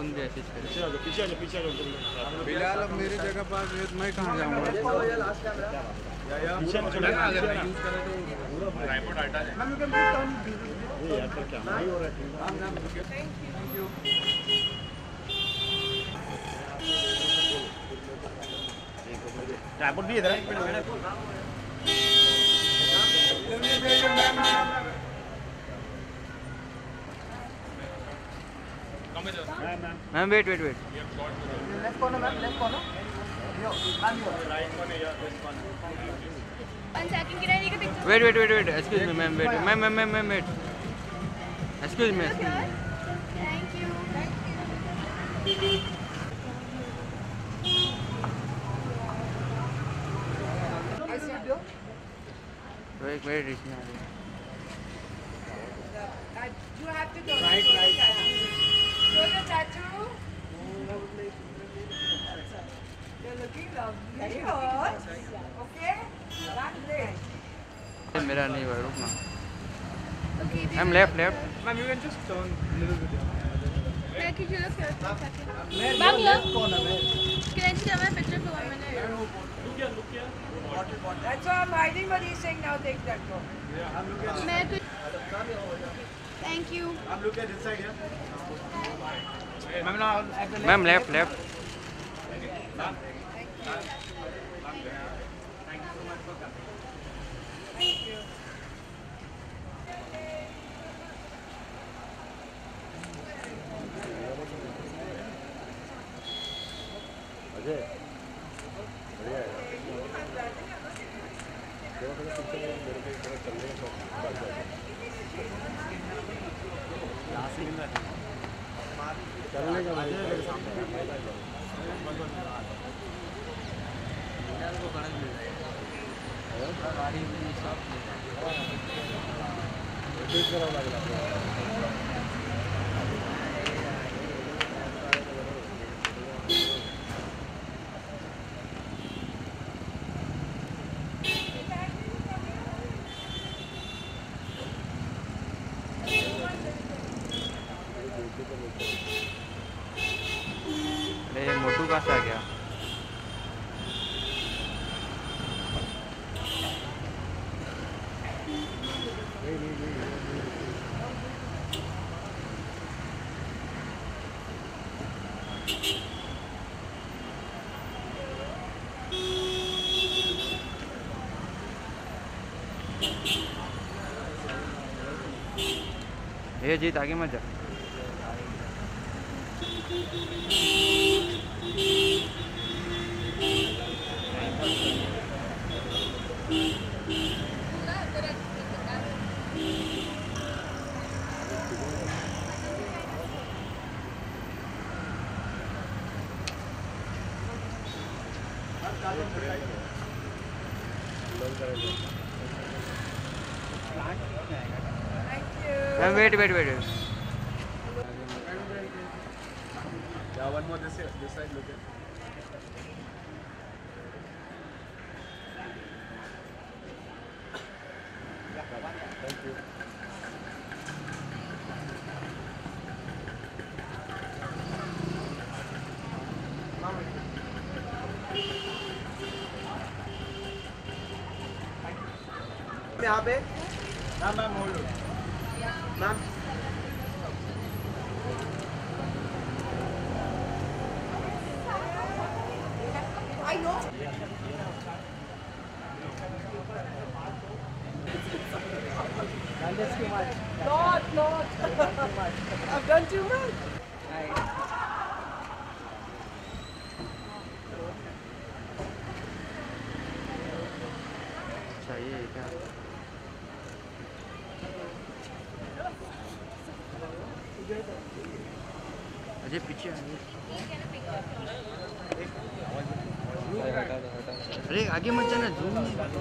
तुम जैसे पीछे बिलाल अब मेरी जगह पर मैं कहाँ जाऊँगा? ट्राइपॉड भी इधर है। Ma'am wait Left corner, ma'am. Left corner. Yo, ma'am, yo. Right corner, yeah, this one. 1 second, can I take a picture? Wait excuse me ma'am wait ma'am wait excuse me Thank you. I see it, yo. Wait इसमें आ रही है You have to go. Right. Show the tattoo. You're looking lovely. Okay? That's great. मेरा नहीं हुआ रुकना Okay. Ma'am left Ma'am, you can just turn a little bit. Where could you look here? Mehr, Ma'am, left look. corner, Mehr. Can I just have my picture for 1 minute? Look here. That's why I'm hiding, but he's saying now take that go. May I could... Thank you. I'm looking at this side here. Ma'am, now at the left. Ma'am left Thank you. चलने का अरे मोटू कहाँ से आ गया ये जीत आगे मत जा ma'am wait Yeah, one more this side, look at. Thank you. यहाँ पे ma'am hold ma'am I know. That's too much. Not. I've done too much. चाहिए क्या अजय पीछे अरे आगे मत जाना जूम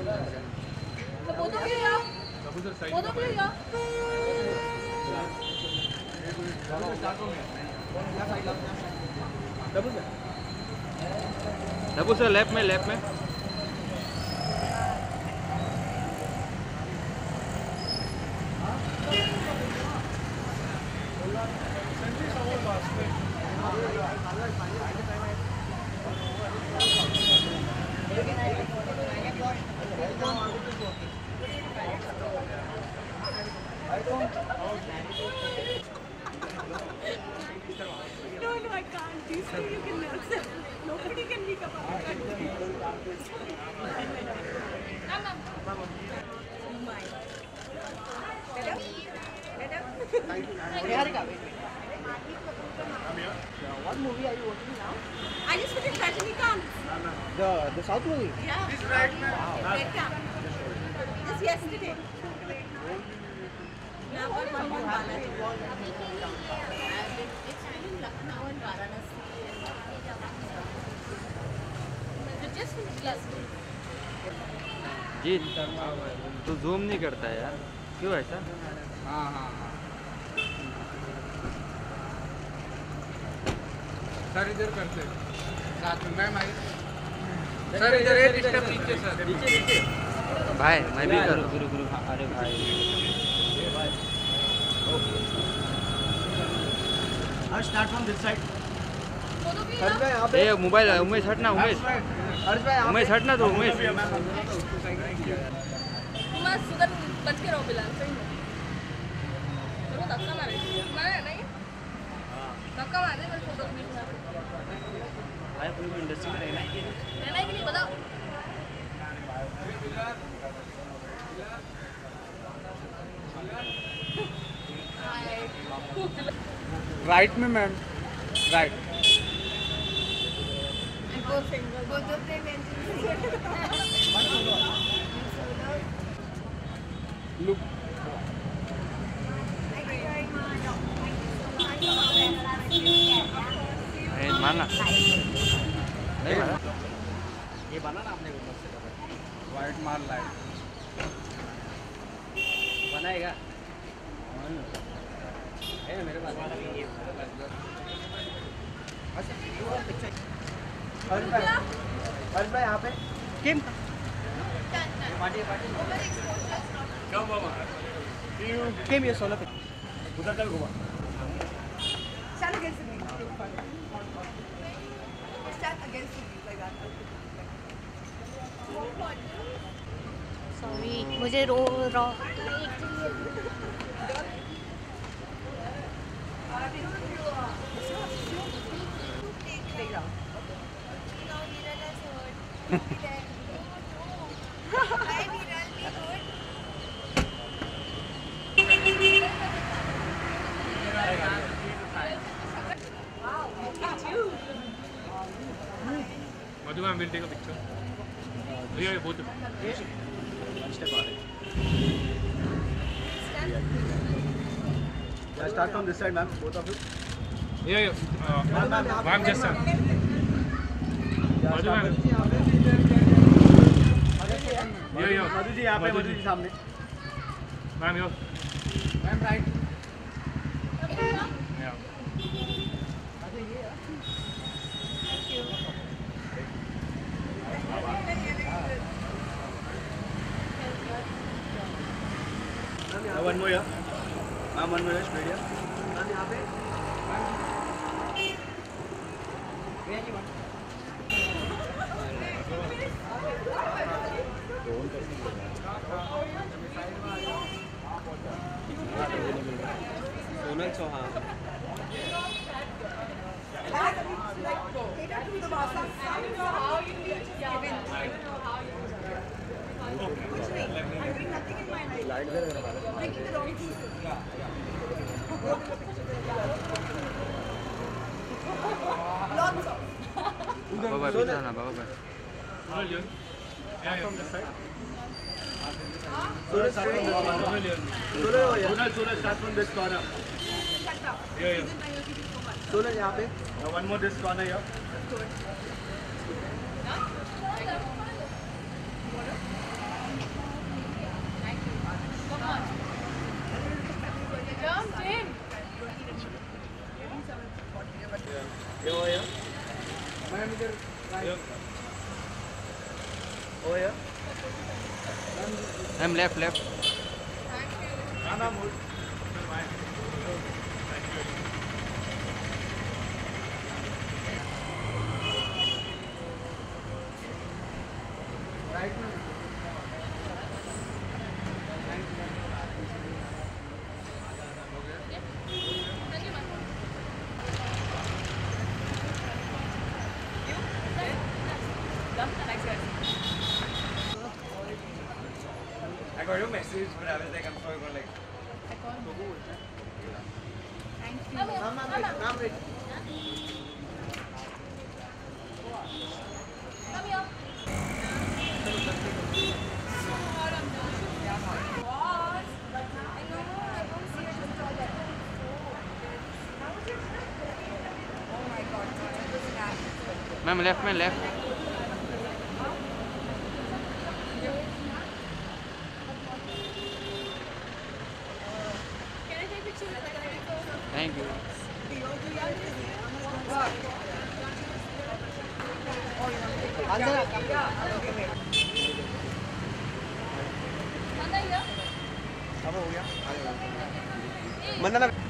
डबू सर लेफ्ट में No, no, I can't. These two you can accept. Nobody can be kappa. What movie are you watching now? I just finished Rajinikanth. The South movie? Yeah. Red Camp. Just yesterday. Now what one more Balaji. It's in Lucknow and Varanasi. Just Jeet तू zoom नहीं करता है यार, क्यों ऐसा? हाँ हाँ हाँ सर इधर करते साथ में मैम आई सर इधर एक स्टेप नीचे सर नीचे भाई मैं भी करूँ। गुरु गुरु अरे भाई I'll start from this side. ए मोबाइल उमेश हटना, उमेश उमेश हटना, तो उमेश मस्त सुधर बच के रहो फिलहाल सही में चलो धक्का मारे मारे नहीं धक्का मारे बस फोटो क्लिक मार भाई पूरी इंडस्ट्री में रहना है कि नहीं बताओ राइट में ma'am right Both of them look मारना नहीं मारा, ये बना ना आपने ऊपर से वाइट मार लाइट बनाएगा है ना मेरे पास हर्ष भाई यहाँ पे किम पार्टी कम मामा किम ये सोलह पे उधर चल घुमा stand against me. Stand against me like that. Sorry मुझे रो रो Madhu ma'am will take a picture. Yeah, both of them. One step ahead. Yeah, start from this side, ma'am. Both of you. Yeah. Ma'am, just sir. Madhu ma'am. Yeah. Madhu ji यहाँ पे, मधु जी सामने. Ma'am, here. Ma'am right Yeah. One more here. Ma'am, one more here. Straight here. Sonal Chauhan Cater to the masses. How you need to give in. I'm doing nothing in my life. Drinking the wrong pieces. Lots of. बाबा पीछे ना बाबा Sonal here. Yeah. From this side. Sonal straight Sonal here. Soonal, start from this corner. Shut up. Yeah. Sonal यहाँ पे Now one more this corner here. Here over here. Ma'am इधर Over here. Ma'am left left Ma'am, hold. seats, but I was like, I'm sorry, but like. Come here. Ma'am, left, ma'am, left. Can I take a picture? Thank you. Mandai ya? अब हो गया मंदना